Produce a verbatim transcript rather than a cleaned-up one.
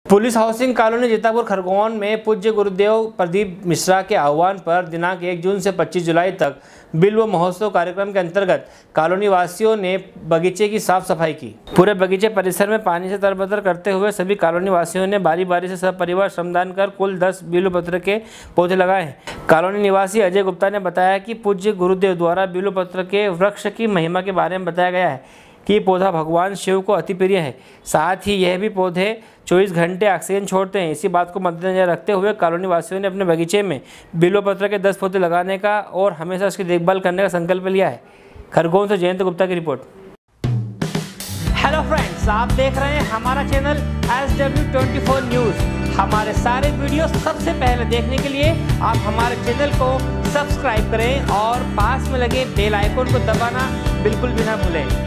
Police housing colony Jitapur Khargone में पूज्य गुरुदेव प्रदीप मिश्रा के आह्वान पर दिनांक एक जून से पच्चीस जुलाई तक बिल्व महोत्सव कार्यक्रम के अंतर्गत कॉलोनी वासियों ने बगीचे की साफ सफाई की। पूरे बगीचे परिसर में पानी से तरबतर करते हुए सभी कॉलोनी वासियों ने बारी बारी से सपरिवार श्रमदान कर कुल दस बिल्व पत्र के पौधे लगाए हैं। कॉलोनी निवासी अजय गुप्ता ने बताया कि पूज्य गुरुदेव द्वारा बिल्व पत्र के वृक्ष की महिमा के बारे में बताया गया है कि पौधा भगवान शिव को अति प्रिय है। साथ ही यह भी पौधे चौबीस घंटे ऑक्सीजन छोड़ते हैं। इसी बात को मद्देनजर रखते हुए कॉलोनी वासियों ने अपने बगीचे में बिल्व पत्र के दस पौधे लगाने का और हमेशा उसकी देखभाल करने का संकल्प लिया है। खरगोन से जयंत गुप्ता की रिपोर्ट। हेलो फ्रेंड्स, आप देख रहे हैं हमारा channel S W twenty four news. हमारे सारे वीडियो सबसे पहले देखने के लिए आप हमारे चैनल को सब्सक्राइब करें और पास में लगे बेल आइकन को दबाना बिल्कुल भी ना भूलें।